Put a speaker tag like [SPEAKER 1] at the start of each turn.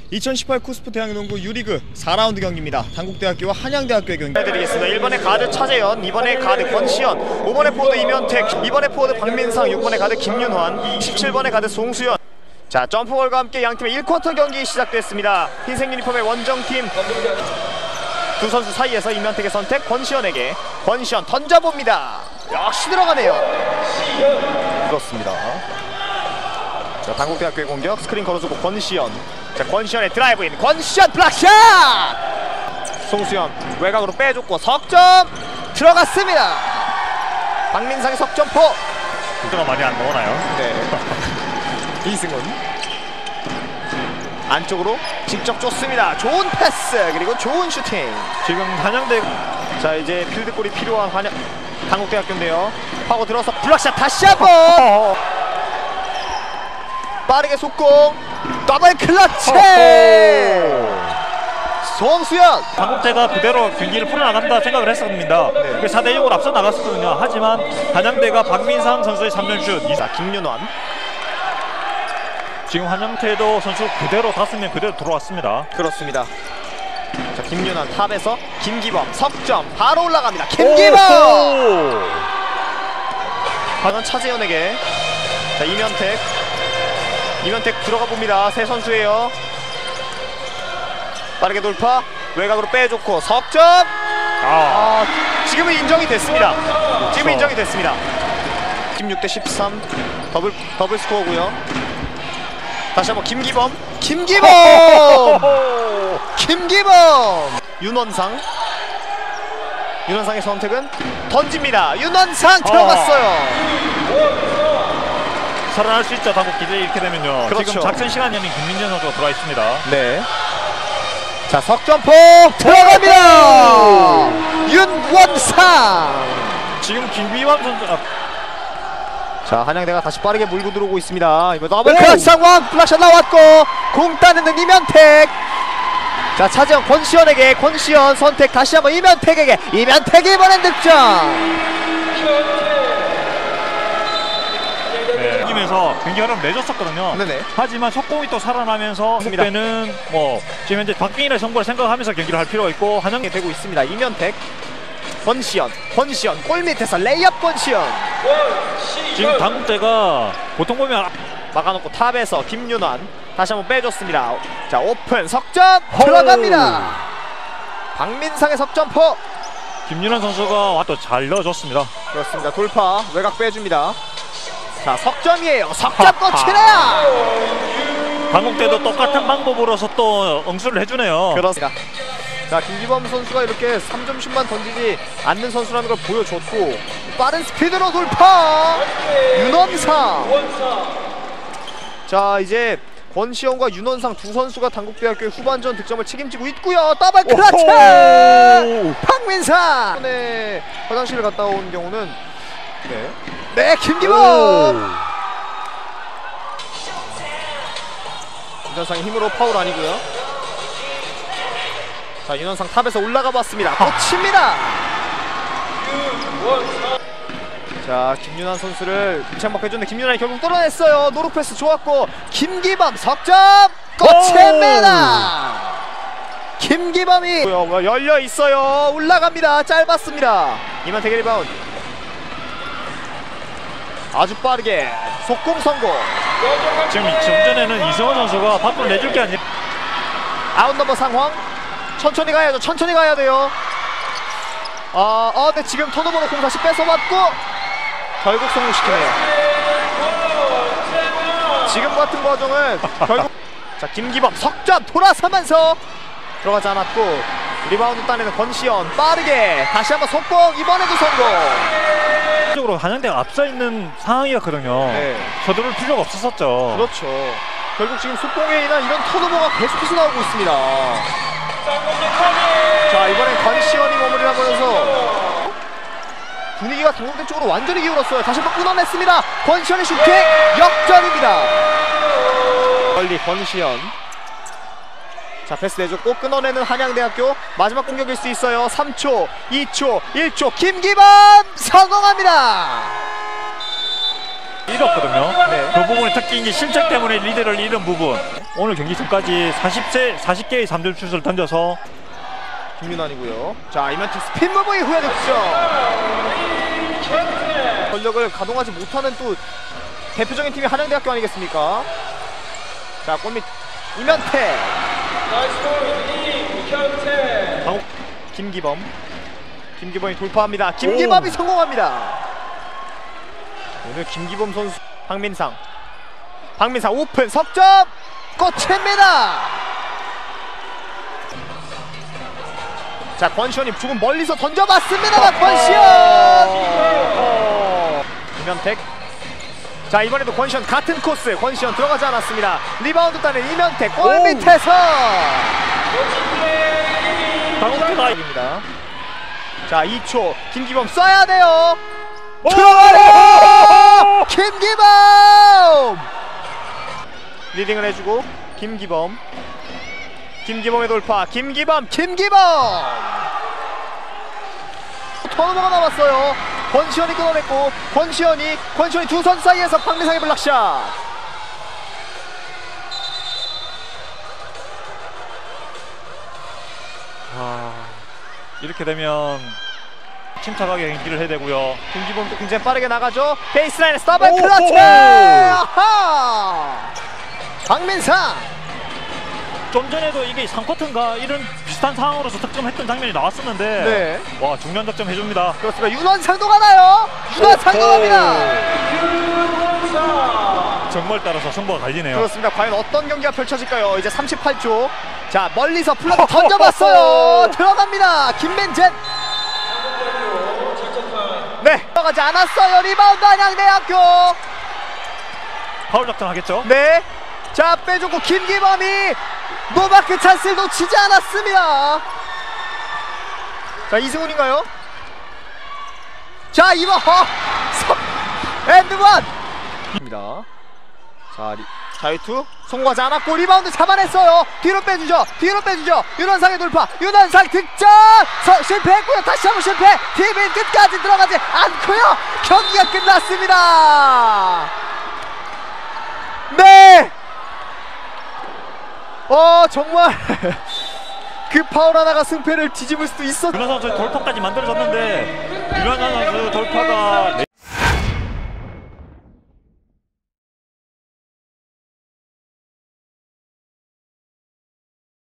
[SPEAKER 1] 2018 코스프 대학농구 유리그 4라운드 경기입니다. 단국대학교와 한양대학교의 경기
[SPEAKER 2] 해드리겠습니다. 1번에 가드 차재현, 2번에 가드 권시현, 5번에 포워드 이면택, 2번에 포워드 박민상, 6번에 가드 김윤환, 17번에 가드 송수현. 자, 점프볼과 함께 양팀의 1쿼터 경기 시작됐습니다. 흰색 유니폼의 원정팀 두 선수 사이에서 이면택의 선택, 권시현에게. 권시현 던져봅니다. 역시 들어가네요. 그렇습니다. 자, 단국대학교의 공격, 스크린 걸어주고 권시현. 자, 권시현의 드라이브인, 권시현 블락샷! 송수현 외곽으로 빼줬고 석점 들어갔습니다. 박민상의 석점포.
[SPEAKER 3] 가 많이 안 나오나요?
[SPEAKER 2] 네. 이승훈 안쪽으로 직접 쫓습니다. 좋은 패스 그리고 좋은 슈팅.
[SPEAKER 3] 지금 한양대
[SPEAKER 2] 자, 이제 필드골이 필요한 단국대학교인데요. 파고 들어서 블락샷 다시 한번. 빠르게 속공 더블 클러치. 송수현.
[SPEAKER 3] 단국대가 그대로 경기를 풀어나간다 생각을 했습니다.
[SPEAKER 2] 네.
[SPEAKER 3] 4대0으로 앞서 나갔었거든요. 하지만 한양대가 박민상 선수의 3점슛.
[SPEAKER 2] 자, 김윤환.
[SPEAKER 3] 지금 한양대도 선수 그대로 5명 그대로 들어왔습니다.
[SPEAKER 2] 그렇습니다. 자, 김윤환 탑에서 김기범 석점 바로 올라갑니다. 김기범. 하는 차재현에게. 자, 이면택 들어가 봅니다. 세 선수예요. 빠르게 돌파 외곽으로 빼줬고 석점. 지금은 인정이 됐습니다. 지금 인정이 됐습니다. 16대13 더블 스코어고요. 다시 한번 김기범. 윤원상의 선택은 던집니다. 윤원상 들어갔어요.
[SPEAKER 3] 살아날 수 있죠. 단국기대 이렇게 되면요.
[SPEAKER 2] 그렇죠.
[SPEAKER 3] 지금 작전 시간이 아닌 김민재 선수가 들어와 있습니다.
[SPEAKER 2] 네. 자, 석점포 들어갑니다. 윤원상.
[SPEAKER 3] 지금 김비환 선수
[SPEAKER 2] 자, 한양대가 다시 빠르게 물고 들어오고 있습니다. 이번 더블 클러치 상황. 플라샷 나왔고 공 따내는 이면택. 자, 차재현 권시현에게. 권시현 선택 다시 한번 이면택에게. 이면택이 이번엔 득점.
[SPEAKER 3] 이기면서 경기 흐름 내줬었거든요.
[SPEAKER 2] 네네.
[SPEAKER 3] 하지만 속공이 또 살아나면서 그때는 뭐 지금 현재 박빙이라의 성과를 생각하면서 경기를 할 필요가 있고 한양대
[SPEAKER 2] 되고 있습니다. 이면택. 권시현 골 밑에서 레이업 권시현.
[SPEAKER 3] 지금 단국대가 보통 보면
[SPEAKER 2] 막아놓고 탑에서 김윤환 다시 한번 빼줬습니다. 자, 오픈 석점 들어갑니다. 박민상의 석점포.
[SPEAKER 3] 김윤환 선수가 또 잘 넣어줬습니다.
[SPEAKER 2] 그렇습니다. 돌파 외곽 빼줍니다. 자, 석점이에요. 석점 꽂히네요.
[SPEAKER 3] 단국대도 똑같은 방법으로서 또 응수를 해주네요.
[SPEAKER 2] 그렇습니다. 자, 김기범 선수가 이렇게 3점슛만 던지지 않는 선수라는 걸 보여줬고 빠른 스피드로 돌파. 윤원상. 자, 이제 권시현과 윤원상 두 선수가 단국대학교의 후반전 득점을 책임지고 있고요. 더블 클러치. 박민상. 네, 화장실을 갔다 온 경우는 네, 김기범. 윤원상의 힘으로 파울 아니고요. 자, 윤원상 탑에서 올라가 봤습니다. 꽂힙니다. 자, 김윤환 선수를 창박해줬는데 김윤환이 결국 뚫어냈어요. 노루 패스 좋았고 김기범 석점 꽂힙니다. 김기범이 열려 있어요. 올라갑니다. 짧았습니다. 이만택의 리바운드. 아주 빠르게 속공 성공.
[SPEAKER 3] 지금 전에는 이승원 선수가 밖으로 내줄 게 아니라
[SPEAKER 2] 아웃 넘버 상황. 천천히 가야죠. 천천히 가야 돼요. 근데 지금 턴오버로 공 다시 뺏어맞고 결국 성공시키네요. 지금 같은 과정은 결국 자, 김기범 석점 돌아서면서 들어가지 않았고 리바운드 따내는 권시현 빠르게 다시 한번 속공. 이번에도 성공.
[SPEAKER 3] 적으로 한양대가 앞서 있는 상황이었거든요.
[SPEAKER 2] 네.
[SPEAKER 3] 서두를 필요가 없었었죠.
[SPEAKER 2] 그렇죠. 결국 지금 속공에 인한 이런 턴오버가 계속해서 나오고 있습니다. 자, 이번엔 권시현이 머무리를 하면서 분위기가 단국대 쪽으로 완전히 기울었어요. 다시 한번 끊어냈습니다. 권시현의 슈팅 역전입니다. 멀리 권시현. 자, 패스 내줬고 끊어내는 한양대학교. 마지막 공격일 수 있어요. 3초 2초 1초 김기범 성공합니다.
[SPEAKER 3] 잃었거든요.
[SPEAKER 2] 네.
[SPEAKER 3] 그 부분이 특히 이제 실책 때문에 리드를 잃은 부분. 오늘 경기 전까지 40개의 3점 슛을 던져서
[SPEAKER 2] 김윤환이고요. 자, 이면택 스핀 무브 이후에 득점. 전력을 가동하지 못하는 또 대표적인 팀이 한양대학교 아니겠습니까? 자, 골밑 이면택. 김기범이 돌파합니다. 김기범이 성공합니다. 오늘 김기범 선수 박민상 오픈 석점 꽂힙니다. 자, 권시현이 조금 멀리서 던져봤습니다만 권시현 이면택. 자, 이번에도 권시현 같은 코스. 권시현 들어가지 않았습니다. 리바운드 따는 이면택 골밑에서
[SPEAKER 3] 강호태가
[SPEAKER 2] 자, 2초 김기범 쏴야 돼요. 들어가요. 김기범 리딩을 해주고 김기범의 돌파. 김기범 턴오버가 남았어요. 권시현이 끊어냈고 권시현이 두 선수 사이에서 박민상의 블락샷.
[SPEAKER 3] 이렇게 되면 침착하게 경기를 해야 되고요.
[SPEAKER 2] 김기범도 굉장히 빠르게 나가죠. 베이스라인에 스타바이 클러치. 박민상.
[SPEAKER 3] 좀 전에도 이게 3쿼터인가 이런 비슷한 상황으로서 득점했던 장면이 나왔었는데
[SPEAKER 2] 네.
[SPEAKER 3] 와, 중요한 득점 해줍니다.
[SPEAKER 2] 그렇습니다. 윤원상도 가나요? 윤원상도 갑니다.
[SPEAKER 3] 정말 따라서 승부가 갈리네요.
[SPEAKER 2] 그렇습니다. 과연 어떤 경기가 펼쳐질까요? 이제 38초. 자, 멀리서 플러터 던져봤어요. 들어갑니다. 김민재. 네, 들어가지 않았어요. 리바운드 한양대학교.
[SPEAKER 3] 파울 작전하겠죠?
[SPEAKER 2] 네. 자, 빼주고 김기범이 노마크 찬스를 놓치지 않았습니다. 자, 이승훈인가요? 자, 이번 엔드원 입니다. 자, 자유투 성공하지 않았고 리바운드 잡아냈어요. 뒤로 빼주죠. 윤원상의 돌파. 윤원상 득점. 실패했고요. 다시 한번 실패. 팀은 끝까지 들어가지 않고요. 경기가 끝났습니다. 네. 정말 그 파울 하나가 승패를 뒤집을 수도 있었.
[SPEAKER 3] 윤환 선수 돌파까지 만들어졌는데 윤환 선수